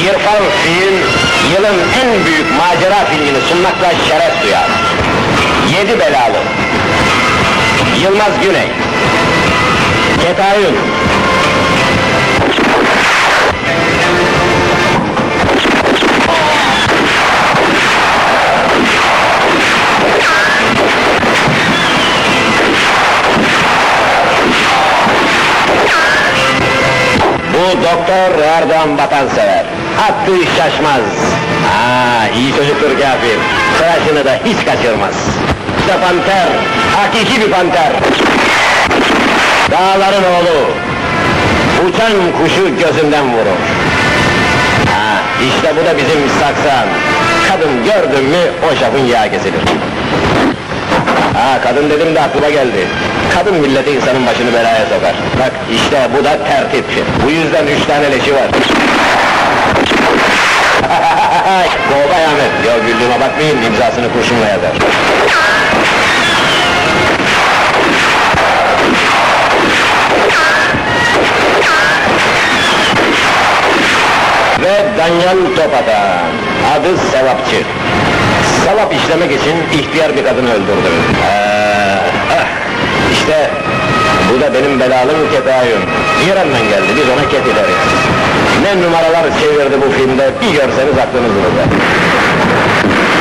İrfan Film, yılın en büyük macera filmini sunmakla şeref duyar. Yedi Belalı. Yılmaz Güney. Ketayun. Bu doktor Erdoğan Vatansever. Attığı şaşmaz. İyi çocuktur kafir. Tıraşını da hiç kaçırmaz. İşte panter, hakiki bir panter. Dağların oğlu. Uçan kuşu gözünden vurur. İşte bu da bizim saksan. Kadın gördün mü o şafın yağı kesilir. Kadın dedim de aklıma geldi. Kadın milleti insanın başını belaya sokar. Bak işte bu da tertip. Bu yüzden 3 tane leşi var. Kovbay Ahmet. Ya güldüğüme bakmayın, imzasını kurşunla yazar. Ve Danyan Topatan. Adı Sevapçı. Sevap işlemek için ihtiyar bir kadını öldürdü. İşte bu da benim belalım Ketayun. İran'dan geldi, biz ona Ket ederiz. Ne numaralar çevirdi bu filmde, bir görseniz aklınız durur.